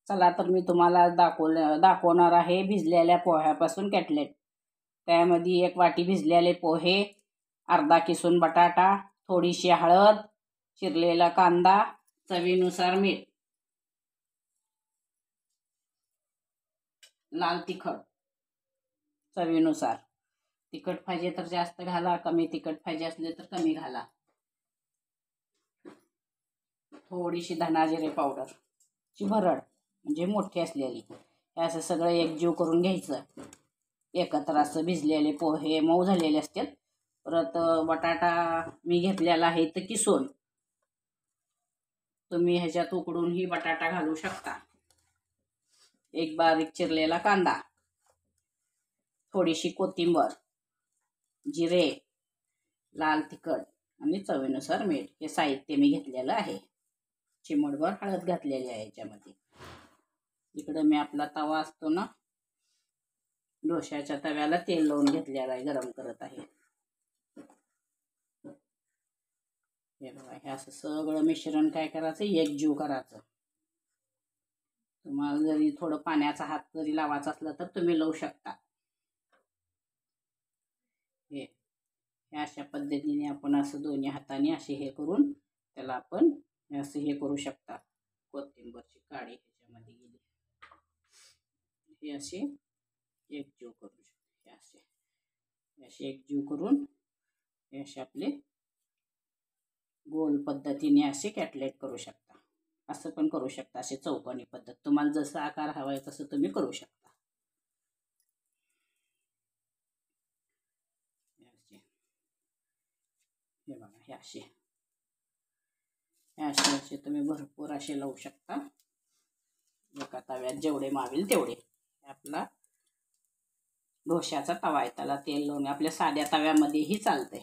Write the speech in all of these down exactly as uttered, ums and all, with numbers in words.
चला तर मी तुम्हाला दाखवले दाखवणार आहे भिजलेल्या पोह्यापासून कटलेट। त्यामध्ये एक वाटी भिजलेले पोहे, अर्धा किसून बटाटा, थोडीशी हळद, चिरलेला कांदा, चवीनुसार मीठ, लाल तिखट चवीनुसार। तिखट पाहिजे तर जास्त घाला, कमी तिखट पाहिजे असले तर कमी घाला। थोडीशी धना जिरे पावडर ची भरड म्हणजे मोठी असलेली। हे असं सगळं एकजीव करून घ्यायचं एकत्र। असं भिजलेले पोहे मऊ झालेले असतात। परत बटाटा मी घेतलेला आहे तर किसून, तुम्ही ह्याच्यात उकडून ही बटाटा घालू शकता। एक बारीक चिरलेला कांदा, थोडीशी कोथिंबर, जिरे, लाल तिखट आणि चवीनुसार मीठ हे साहित्य मी घेतलेलं आहे। चिमटभर हळद घातलेली आहे याच्यामध्ये। इकडे मी आपला तवा असतो ना, डोश्याच्या तव्याला तेल लावून घेतलेलं आहे, गरम करत आहे। हे बघा, हे असं सगळं मिश्रण काय करायचं, एकजीव करायचं। तुम्हाला जरी थोडं पाण्याचा हात जरी लावायचा असला तर तुम्ही लावू शकता। हे अशा पद्धतीने आपण असं दोन्ही हाताने असे हे करून त्याला आपण असं हे करू शकता। कोथिंबरची काडी ह्याच्यामध्ये गेली, हे असे एकजीव करू शकतो। हे असे असे एकजीव करून हे असे आपले गोल पद्धतीने असे कटलेट करू शकता। असं पण करू शकता, असे चौकोनी पद्धत। तुम्हाला जसा आकार हवा आहे तसं तुम्ही करू शकता। हे बघा, हे असे हे असे असे तुम्ही भरपूर असे लावू शकता। एका तव्यात जेवढे मावेल तेवढे। आपला डोश्याचा तवा आहे, त्याला तेल लावून आपल्या साध्या तव्यामध्येही चालते।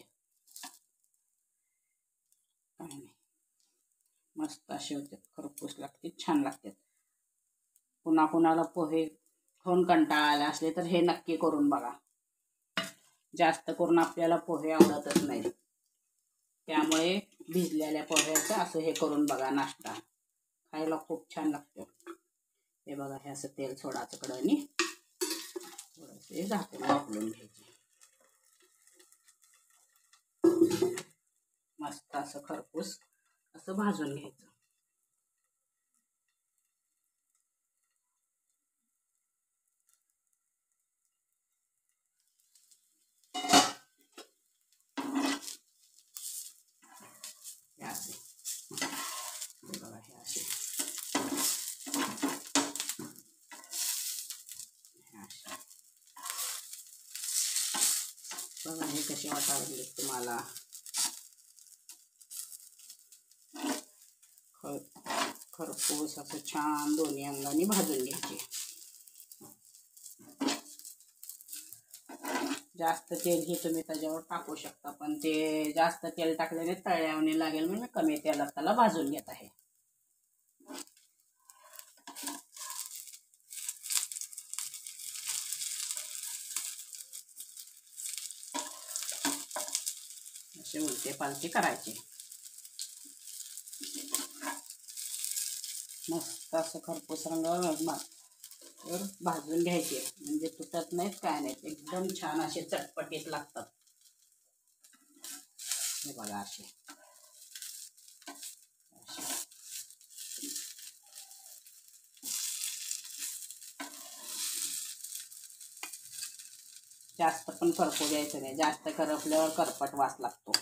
मस्त असे होते, खरपूस लागते, छान लागते। पुन्हा कुणाला पोहे खाऊन कंटाळा आला असले तर हे नक्की करून बघा। जास्त करून आपल्याला पोहे आवडतच नाही, त्यामुळे भिजलेल्या पोह्याचं असं हे करून बघा, नाश्ता खायला खूप छान लागतो। हे बघा, हे असं तेल सोडायचं कढईने, थोडंसं झाकून वापरून घ्यायचे। मस्त असं खरपूस असं भाजून घ्यायचं। हे असे बघा, हे असे बघा, हे कसे वाटायला तुम्हाला। खरपूस असं छान दोन्ही अंगाने भाजून घ्यायचे। जास्त तेल ही तुम्ही त्याच्यावर टाकू शकता, पण ते जास्त तेल टाकल्याने तळल्याने लागेल म्हणून कमी तेलात त्याला भाजून घेत आहे। असे उलटे पालटे करायचे। मस्त असं खरपूस रंगावर भाजून घ्यायचे, म्हणजे तुटत नाहीत काय नाहीत, एकदम छान असे चटपटीत लागतात। हे बघा, असे जास्त पण करपू द्यायचं नाही, जास्त करपल्यावर करपट वास लागतो।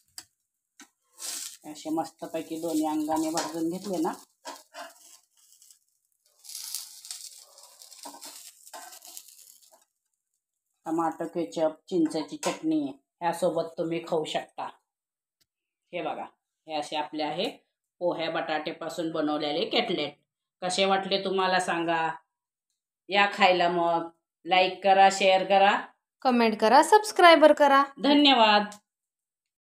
असे मस्तपैकी दोन्ही अंगाने भाजून घेतले ना, टमाटर केचप, चिंचेची चटणी ह्यासोबत तुम्ही खाऊ शकता। हे बघा, हे असे आपले आहे पोह्या बटाट्यापासून बनवलेले कटलेट। कसे वाटले तुम्हाला सांगा, या खायला। मग लाईक करा, शेअर करा, कमेंट करा, सबस्क्राईबर करा। धन्यवाद।